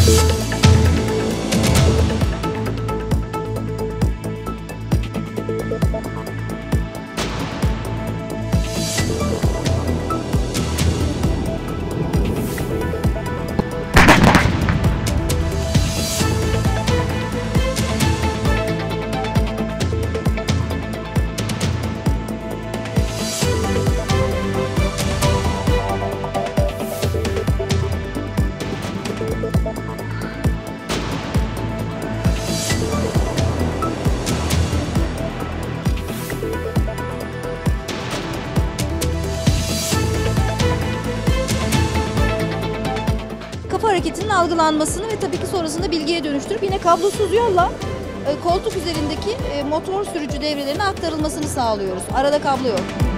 Kafa hareketinin algılanmasını ve tabii ki sonrasında bilgiye dönüştürüp yine kablosuz yolla koltuk üzerindeki motor sürücü devrelerine aktarılmasını sağlıyoruz. Arada kablo yok.